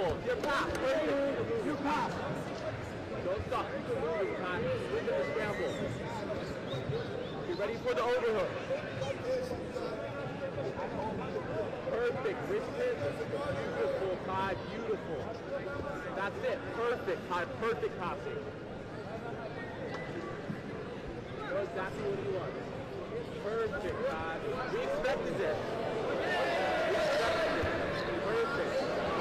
Beautiful. Your pass. Perfect. Your pass. Don't stop. Keep it moving, Ty. Look at the scramble. Get ready for the overhook. Perfect. Wrist it. Beautiful, Ty. Beautiful. That's it. Perfect, Ty. Perfect passing. Know exactly what you want. Perfect, Ty. We expected this. We expected it. Perfect.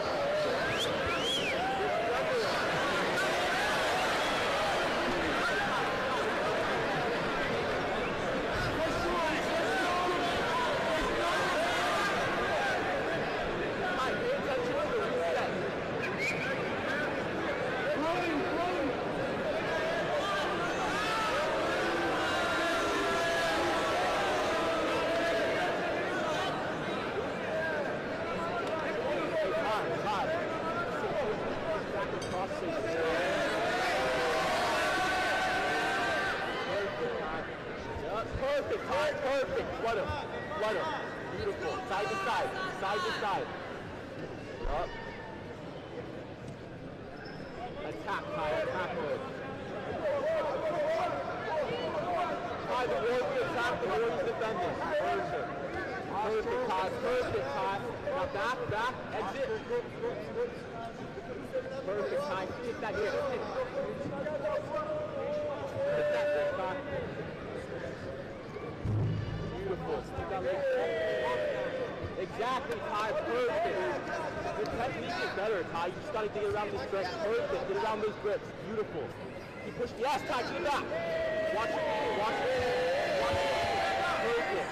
Perfect, Ty, perfect. Flood him. Beautiful. Side to side. Side to side. Up. Attack, Ty. Attack mode. Ty, the warrior attack, the warrior's defending. Perfect. Perfect, Ty. Perfect, Ty. Now back, exit. Perfect, Ty. Hit that grip. Hit that grip, Ty. Beautiful. Exactly, Ty. Perfect. Your technique is better, Ty. You just got to get around this grip. Perfect. Get around those grips. Beautiful. Keep pushing. Yes, Ty. Keep back. Watch it. Watch it. Watch it. Perfect.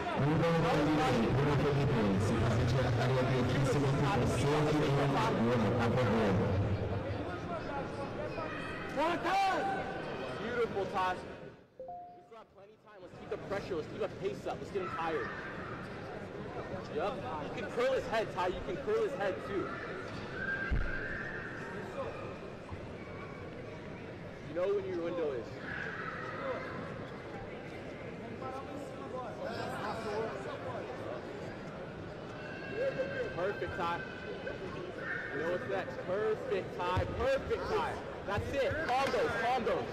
Beautiful, Ty. Plenty of time. Let's keep the pressure. Let's keep the pace up. Let's get him tired. Yep. You can curl his head, Ty. You can curl his head too. You know when your window is. Perfect, Ty. You know what's next. Perfect, Ty. Perfect, Ty. That's it. Combos.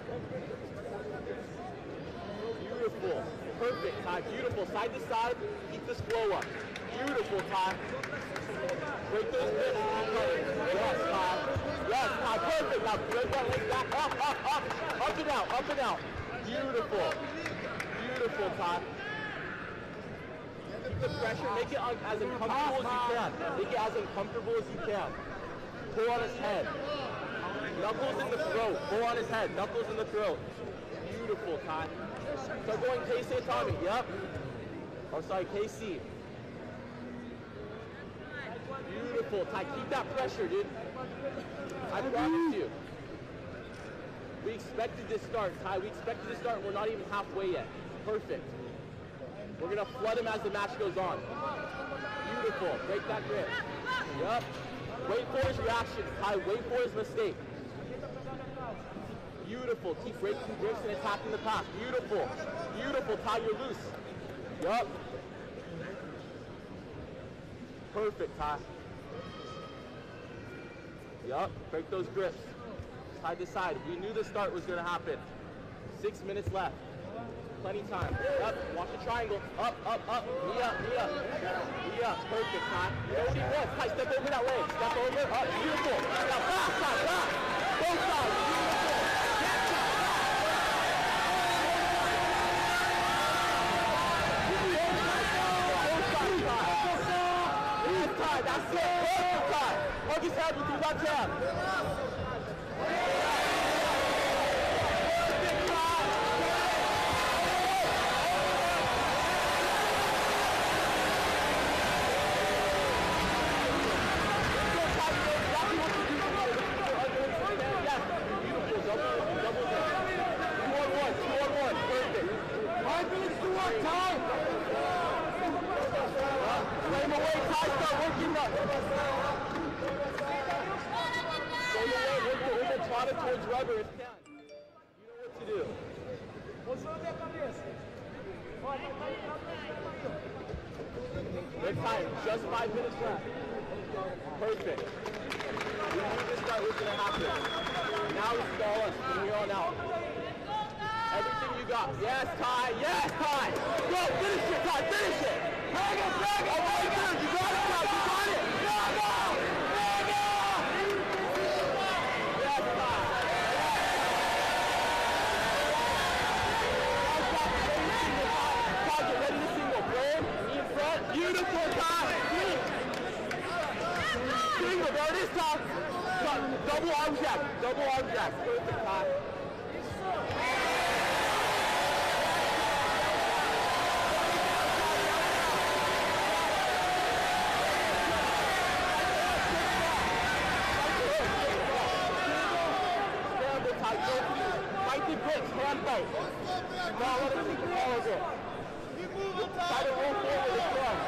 Beautiful. Perfect, Ty. Beautiful. Side to side. Keep this flow up. Beautiful, Ty. Break those hips. Yes, Ty. Yes, Ty. Perfect. Now break that leg back. Up. Up and out. Beautiful. Beautiful, Ty. Keep the pressure. Make it as uncomfortable as you can. Make it as uncomfortable as you can. Pull on his head. Knuckles in the throat. Pull on his head. Knuckles in the throat. Beautiful, Ty. Start going KC Tommy. Yep. Oh, sorry, KC. Beautiful, Ty. Keep that pressure, dude. I promise you. We expected this start, Ty. We expected this start, and we're not even halfway yet. Perfect. We're going to flood him as the match goes on. Beautiful. Break that grip. Yep. Wait for his reactions, Ty. Wait for his mistake. Beautiful. Keep breaking grips and attacking the pass. Beautiful. Beautiful, Ty. You're loose. Yup. Perfect, Ty. Yup. Break those grips. Side to side. We knew the start was going to happen. 6 minutes left. Plenty of time. Up. Watch the triangle. Up. Knee up. Perfect, Ty. You know what he wants. Ty, step over that leg. Step over. Up. Beautiful. Now back. Both sides. Beautiful. That's it. Perfect, Ty. Hug his head with your left hand. Flame away, Ty, start working up. Go your way, work the trot towards rubber if you can. You know what to do. Good time, just 5 minutes left. Perfect. We knew this start was going to happen. Now it's all us from here on out. Everything you got. Yes, Ty. Yes, Ty. Go, finish it, Ty. Finish it. Hang it, drag it. Oh, right there. You got it, Ty. You got it. Drag it. Drag it. Yes, Ty. Ty, get ready to single. Brand, knee in front. Beautiful, Ty. Single. There it is, Ty. Double arm jack. Double arm jack. Perfect, Ty. Fight the grips, hand fight. Now let him take the ball a bit. Try to roll forward as well.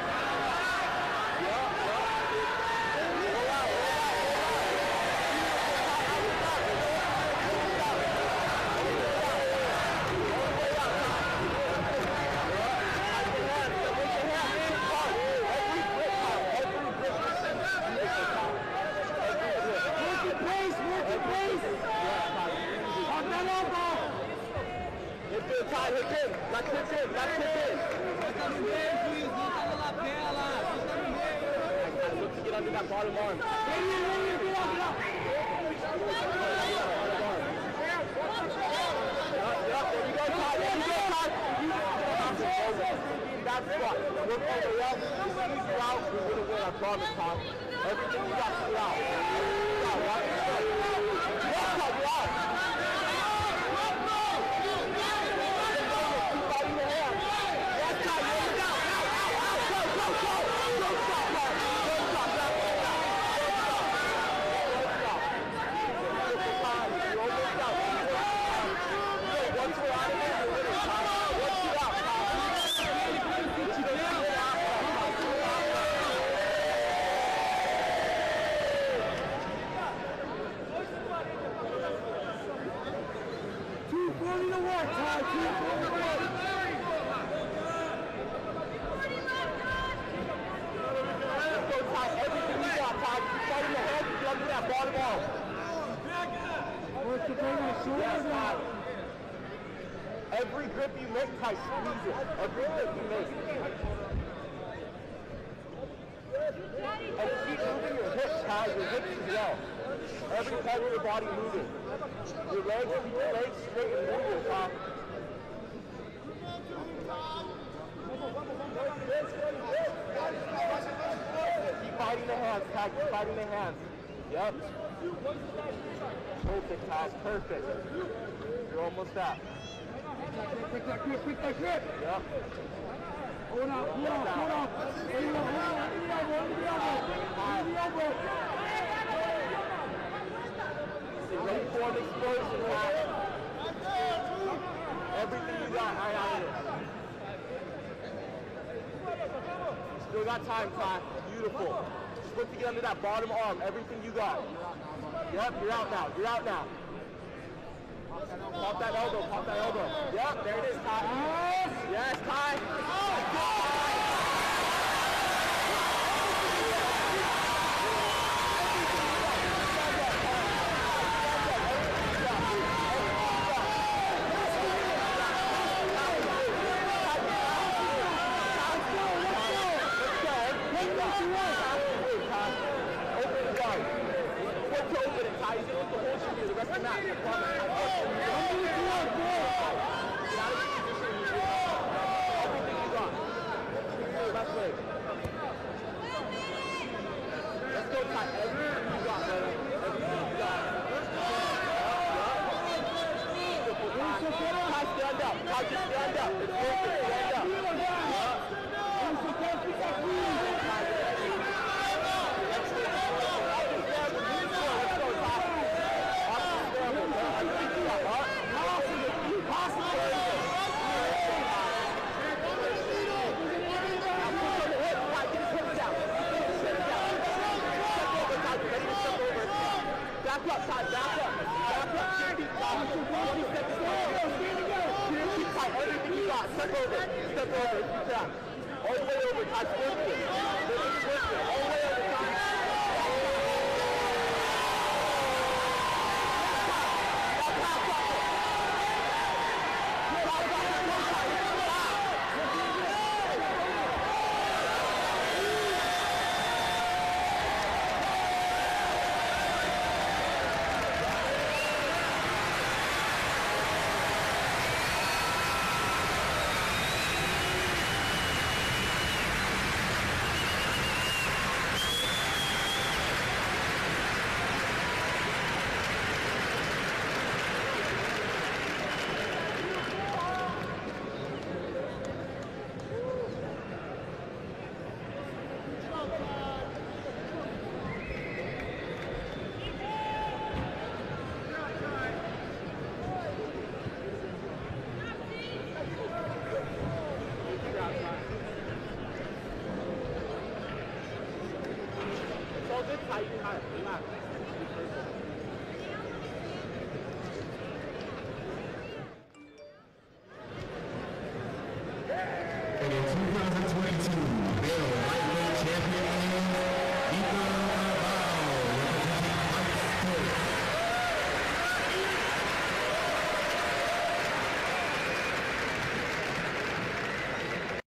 Ty, hit in. Let's hit in. Let's hit in. Look to get under that bottom arm. There you go, Ty. There you go, Ty. That spot. Look all the way up. Squeeze you out. We're going to win. I promise, Ty. Everything you got, you out. You're out. Every grip you make, Ty, squeeze it. Every grip you make. And keep moving your hips, Ty, your hips as well. Every part of your body moving. Your legs, keep your legs straight and moving, Ty. Keep fighting the hands, Ty, keep fighting the hands. Yep. Perfect, Ty, perfect. You're almost out. Quick that grip, quick that grip! Yep. Hold on, hold on, hold on. Hold the elbow. Ready for an explosion, Ty. Everything you got, right out of it. Still got time, Ty. Beautiful. Just look to get under that bottom arm. Everything you got. Yep, you're out now. You're out now. Pop that elbow, pop that elbow. Yep, there it is, Ty. Yes, Ty. Let's go, Ty. Step over, good job. All the way over, Ty, swiftly. All the way over, Ty. in 2022, Bill